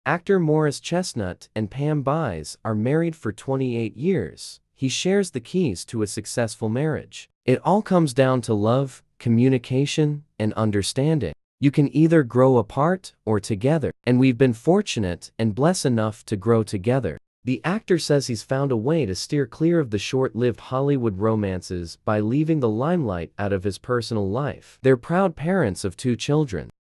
Actor Maurice Chestnut and Pam Byse are married for 28 years. He shares the keys to a successful marriage. It all comes down to love, communication, and understanding. You can either grow apart or together, and we've been fortunate and blessed enough to grow together. The actor says he's found a way to steer clear of the short-lived Hollywood romances by leaving the limelight out of his personal life. They're proud parents of 2 children.